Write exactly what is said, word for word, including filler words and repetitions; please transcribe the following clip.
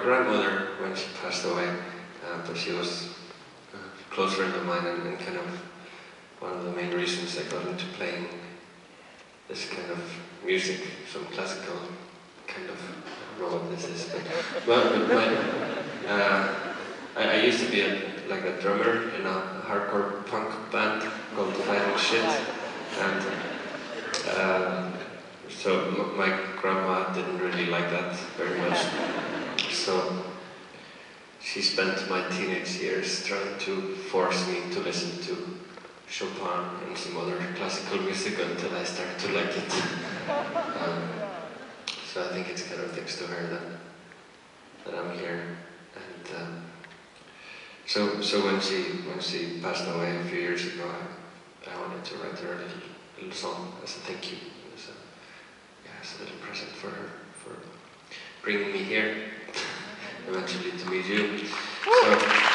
grandmother when she passed away, uh, but she was a close friend of mine and, and kind of one of the main reasons I got into playing this kind of music, some classical kind of, I don't know what this is, but, but, but my, uh, I, I used to be a, like a drummer in a hardcore punk band called Fighting Shit, and uh, so my grandma didn't really like that very much, so she spent my teenage years trying to force me to listen to Chopin and some other classical music until I started to like it. Um, so I think it's kind of thanks to her that, that I'm here. And um, so so when she when she passed away a few years ago, I, I wanted to write her a little, little song as a thank you. As a, yeah, as a little present for her, for bringing me here, eventually to meet you. So.